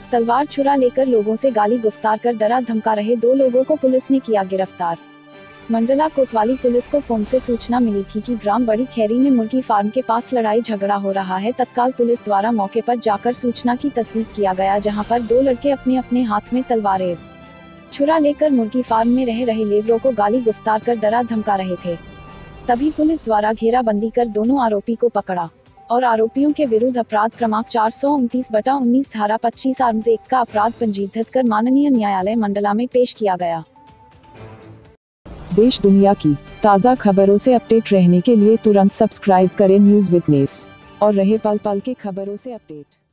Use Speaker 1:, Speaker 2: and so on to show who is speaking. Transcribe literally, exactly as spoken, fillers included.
Speaker 1: तलवार छुरा लेकर लोगों से गाली गुफ्तार कर डरा धमका रहे दो लोगों को पुलिस ने किया गिरफ्तार। मंडला कोतवाली पुलिस को फोन से सूचना मिली थी कि ग्राम बड़ी खैरी में मुर्गी फार्म के पास लड़ाई झगड़ा हो रहा है। तत्काल पुलिस द्वारा मौके पर जाकर सूचना की तस्दीक किया गया, जहां पर दो लड़के अपने अपने हाथ में तलवारें छुरा लेकर मुर्गी फार्म में रह रहे लेबरों को गाली गुफ्तार कर डरा धमका रहे थे। तभी पुलिस द्वारा घेराबंदी कर दोनों आरोपी को पकड़ा और आरोपियों के विरुद्ध अपराध क्रमांक चार सौ उनतीस बटा उन्नीस धारा पच्चीस आर्म्स एक का अपराध पंजीकृत कर माननीय न्यायालय मंडला में पेश किया गया।
Speaker 2: देश दुनिया की ताज़ा खबरों से अपडेट रहने के लिए तुरंत सब्सक्राइब करें न्यूज़ विटनेस और रहे पल पल के खबरों से अपडेट।